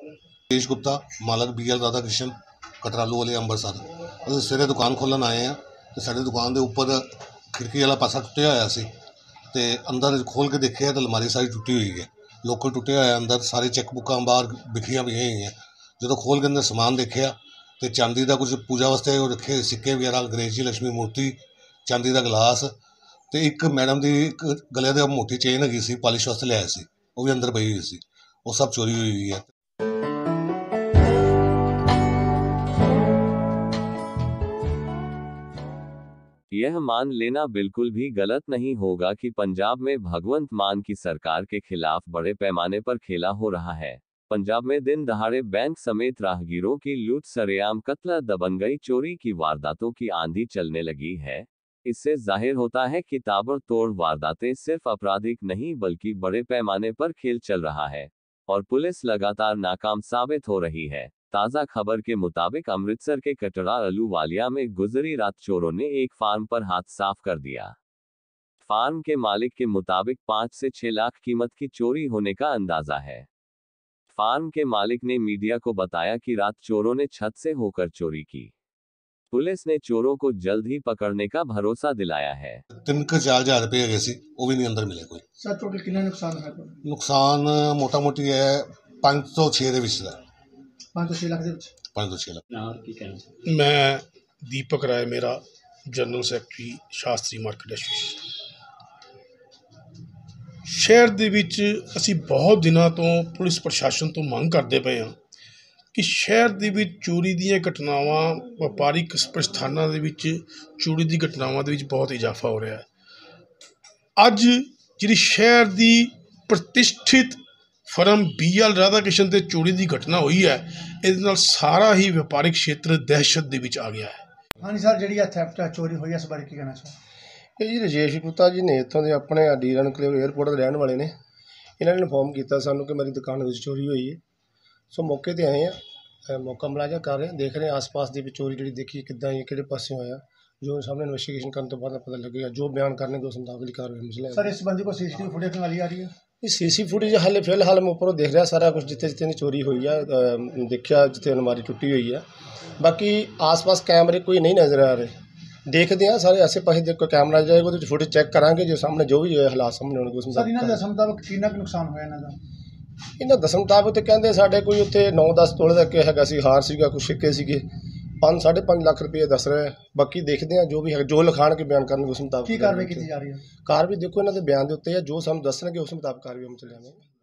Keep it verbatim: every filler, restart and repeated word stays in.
तेज गुप्ता मालक B L Radha Krishan कटरालू वाले अंबरसर ਅਸੀਂ ਸਵੇਰੇ ਦੁਕਾਨ ਖੋਲ੍ਹਣ ਆਏ ਹਾਂ ਤੇ ਸਾਡੀ ਦੁਕਾਨ ਦੇ ਉੱਪਰ ਖਿੜਕੀ ਵਾਲਾ ਪਾਸਾ ਟੁੱਟਿਆ ਹੋਇਆ ਸੀ ਤੇ ਅੰਦਰ ਖੋਲ੍ਹ ਕੇ ਦੇਖਿਆ ਤਾਂ ਅਲਮਾਰੀ ਸਾਰੀ ਟੁੱਟੀ ਹੋਈ ਹੈ। ਲੋਕਰ ਟੁੱਟਿਆ ਹੋਇਆ ਅੰਦਰ ਸਾਰੇ ਚੈੱਕ ਬੁੱਕਾਂ ਬਾਹਰ ਬਿਖਰੀਆਂ ਪਈਆਂ ਹੋਈਆਂ। ਜਦੋਂ ਖੋਲ੍ਹ ਕੇ ਅੰਦਰ ਸਮਾਨ ਦੇਖਿਆ ਤੇ ਚਾਂਦੀ ਦਾ ਕੁਝ ਪੂਜਾ ਵਾਸਤੇ ਉਹ ਰੱਖੇ ਸਿੱਕੇ ਵਗੈਰਾ ਗਣੇਸ਼ ਜੀ ਲక్ష్ਮੀ ਮੂਰਤੀ ਚਾਂਦੀ ਦਾ ਗਲਾਸ ਤੇ ਇੱਕ ਮੈਡਮ ਦੀ ਇੱਕ ਗਲੇ ਦੇ ਮੋਟੀ ਚੇਨ ਹੈਗੀ ਸੀ ਪਾਲਿਸ਼ ਵਾਸਤੇ ਲਿਆਇਆ ਸੀ ਉਹ ਵੀ ਅੰਦਰ ਪਈ ਹੋਈ ਸੀ। ਉਹ ਸਭ ਚੋਰੀ ਹੋਈ ਹੋਈ ਹੈ। यह मान लेना बिल्कुल भी गलत नहीं होगा कि पंजाब में भगवंत मान की सरकार के खिलाफ बड़े पैमाने पर खेला हो रहा है। पंजाब में दिन दहाड़े बैंक समेत राहगीरों की लूट, सरेआम कत्ल, दबंगई, चोरी की वारदातों की आंधी चलने लगी है। इससे जाहिर होता है कि ताबड़तोड़ वारदातें सिर्फ आपराधिक नहीं बल्कि बड़े पैमाने पर खेल चल रहा है और पुलिस लगातार नाकाम साबित हो रही है। ताज़ा खबर के मुताबिक अमृतसर के कटरा अहलूवालिया में गुजरी रात चोरों ने एक फार्म पर हाथ साफ कर दिया। फार्म के मालिक के मुताबिक पाँच से छह लाख कीमत की चोरी होने का अंदाजा है। फार्म के मालिक ने मीडिया को बताया कि रात चोरों ने छत से होकर चोरी की। पुलिस ने चोरों को जल्द ही पकड़ने का भरोसा दिलाया है। तीन के चार हजार रुपये गए सी वो भी नहीं अंदर मिले कोई। सर टोटल कितना नुकसान है? नुकसान मोटा मोटी है पाँच सौ छे ਦੇ ਵਿੱਚ ਦਾ पाँच सौ छह लाख ਦੇ ਵਿੱਚ पाँच सौ छे ਲੱਖ। मैं दीपक राय मेरा general secretary Shastri market association. ਸ਼ਹਿਰ ਦੇ ਵਿੱਚ ਅਸੀਂ ਬਹੁਤ ਦਿਨਾਂ ਤੋਂ ਪੁਲਿਸ ਪ੍ਰਸ਼ਾਸਨ ਤੋਂ ਮੰਗ ਕਰਦੇ ਪਏ ਹਾਂ ਕਿ ਸ਼ਹਿਰ ਦੇ ਵਿੱਚ ਚੋਰੀ ਦੀਆਂ ਘਟਨਾਵਾਂ ਵਪਾਰਿਕ ਸਥਾਨਾਂ ਦੇ ਵਿੱਚ ਚੋਰੀ ਦੀ ਘਟਨਾਵਾਂ ਦੇ ਵਿੱਚ ਬਹੁਤ ਇਜ਼ਾਫਾ ਹੋ ਰਿਹਾ ਹੈ। ਅੱਜ ਜਿਹੜੀ ਸ਼ਹਿਰ ਦੀ ਪ੍ਰਤਿਸ਼ਠਿਤ firm B L Radha Krishan ਤੇ ਚੋਰੀ ਦੀ ਘਟਨਾ ਹੋਈ ਹੈ ਇਹਦੇ ਨਾਲ ਸਾਰਾ ਹੀ ਵਪਾਰਿਕ ਖੇਤਰ ਦਹਿਸ਼ਤ ਦੇ ਵਿੱਚ ਆ ਗਿਆ ਹੈ। ਹਾਂਜੀ ਸਰ, ਜਿਹੜੀ ਆ ਥੈਫਟ ਚੋਰੀ ਹੋਈ ਇਸ ਬਾਰੇ ਕੀ ਕਹਿਣਾ ਚਾਹੁੰਦੇ? ਇਹ ਜੀ ਰਜੇਸ਼ ਗੁਪਤਾ ਜੀ ਨੇ ਇੱਥੋਂ ਦੇ ਆਪਣੇ ਡੀ ਰਣਕਲੇਵ ਏਅਰਪੋਰਟ ਦੇ ਰਹਿਣ ਵਾਲੇ ਨੇ। ਇਹਨਾਂ ਨੇ ਇਨਫੋਰਮ ਕੀਤਾ ਸਾਨੂੰ ਕਿ ਮੇਰੀ ਦੁਕਾਨ ਵਿੱਚ ਚੋਰੀ ਹੋਈ ਹੈ। ਸੋ ਮੌਕੇ 'ਤੇ ਆਏ ਹਾਂ, ਮੌਕਾ ਮੁਲਾਜ਼ਾ ਕਰ ਰਹੇ ਹਾਂ, ਦੇਖ ਰਹੇ ਹਾਂ ਆਸ-ਪਾਸ ਦੇ ਵਿੱਚ ਚੋਰੀ ਜਿਹੜੀ ਦੇਖੀ ਕਿੱਦਾਂ ਹੈ, ਕਿਹੜੇ ਪਾਸੇ ਹੋਇਆ। ਜੋ ਸਾਹਮਣੇ ਇਨਵੈਸਟੀਗੇਸ਼ਨ ਕਰਨ ਤੋਂ ਬਾਅਦ ਪਤਾ ਲੱਗੇਗਾ, ਜੋ ਬਿਆਨ ਕਰਨਗੇ ਉਸ ਮੁਤਾਬਕ ਹੀ ਕਾਰਵਾਈ ਮਿਲੇਗੀ। ਸਰ ਇਸ ਸੰਬੰਧੀ ਕੋਈ ਸੀਸੀਟੀਵੀ ਫੁਟੇਜ ਨਿਕਾਲੀ ਆ ਰਹੀ ਹੈ? ਇਹ ਸੀ ਸੀ ਫੁਟੇਜ ਹਾਲੇ ਫਿਲਹਾਲ ਮੈਂ ਉੱਪਰੋਂ ਦੇਖ ਰਿਹਾ ਸਾਰਾ ਕੁਝ, ਜਿੱਥੇ ਜਿੱਥੇ ਚੋਰੀ ਹੋਈ ਆ ਦੇਖਿਆ, ਜਿੱਥੇ ਅਲਮਾਰੀ ਟੁੱਟੀ ਹੋਈ ਆ। ਬਾਕੀ ਆਸ-ਪਾਸ ਕੈਮਰੇ ਕੋਈ ਨਹੀਂ ਨਜ਼ਰ ਆ ਰਹੇ। ਦੇਖਦੇ ਹਾਂ ਸਾਰੇ ਆਸੇ ਪਾਸੇ ਦੇ ਕੋਈ ਕੈਮਰਾ ਜਾਏਗਾ ਉਹਦੇ ਵਿੱਚ ਫੁਟੇਜ ਚੈੱਕ ਕਰਾਂਗੇ, ਜੋ ਸਾਹਮਣੇ ਜੋ ਵੀ ਹਾਲਾਤ ਸਾਹਮਣੇ ਹੋਣਗੇ ਉਸ ਮੁਤਾਬਕ। ਸਰ ਇਹਨਾਂ ਦੇ ਦੱਸਣ ਮੁਤਾਬਕ ਕਿੰਨਾ ਕੁ ਨੁਕਸਾਨ ਹੋਇਆ ਇਹਨਾਂ ਦਾ? ਇਹਨਾਂ ਦੱਸਣ ਮੁਤਾਬਕ ਤੇ ਕਹਿੰਦੇ ਸਾਡੇ ਕੋਈ ਉੱਥੇ ਨੌ ਦਸ ਤੋਲੇ ਦਾ ਕਿ ਹੈਗਾ ਸੀ, ਹਾਰ ਸੀਗਾ, ਕੁਛ ਸਿੱਕੇ ਸੀਗੇ, ਪੰਜ ਸਾਢੇ ਪੰਜ ਲੱਖ ਰੁਪਏ ਦੱਸ ਰਹੇ। ਬਾਕੀ ਦੇਖਦੇ ਹਾਂ ਜੋ ਵੀ ਹੈ, ਜੋ ਲਿਖਾਣ ਕੇ ਬਿਆਨ ਕਰਨਗੇ ਉਸ ਮੁਤਾਬਕ ਕੀ ਕਾਰਵਾਈ ਕੀਤੀ ਜਾ ਰਹੀ ਹੈ। ਕਾਰਵਾਈ ਦੇਖੋ ਇਹਨਾਂ ਦੇ ਬਿਆਨ ਦੇ ਉੱਤੇ ਹੈ, ਜੋ ਸਾਨੂੰ ਦੱਸਣਗੇ ਉਸ ਮੁਤਾਬਕ ਕਾਰਵਾਈ हम ਚੱਲਾਂਗੇ।